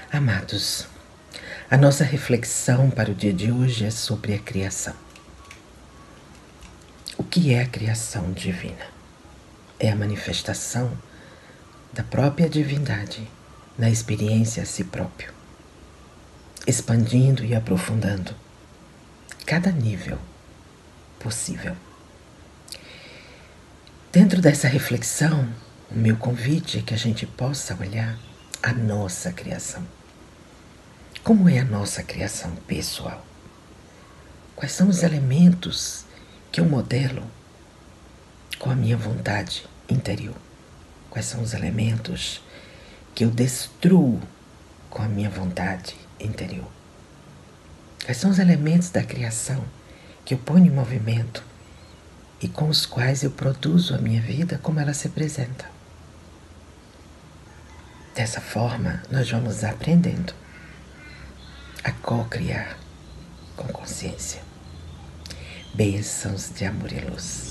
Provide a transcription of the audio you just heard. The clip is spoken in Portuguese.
Amados, a nossa reflexão para o dia de hoje é sobre a criação. O que é a criação divina? É a manifestação da própria divindade na experiência a si próprio, expandindo e aprofundando cada nível possível. Dentro dessa reflexão, o meu convite é que a gente possa olhar a nossa criação. Como é a nossa criação pessoal? Quais são os elementos que eu modelo com a minha vontade interior? Quais são os elementos que eu destruo com a minha vontade interior? Quais são os elementos da criação que eu ponho em movimento e com os quais eu produzo a minha vida como ela se apresenta? Dessa forma, nós vamos aprendendo a co-criar com consciência. Bênçãos de amor e luz.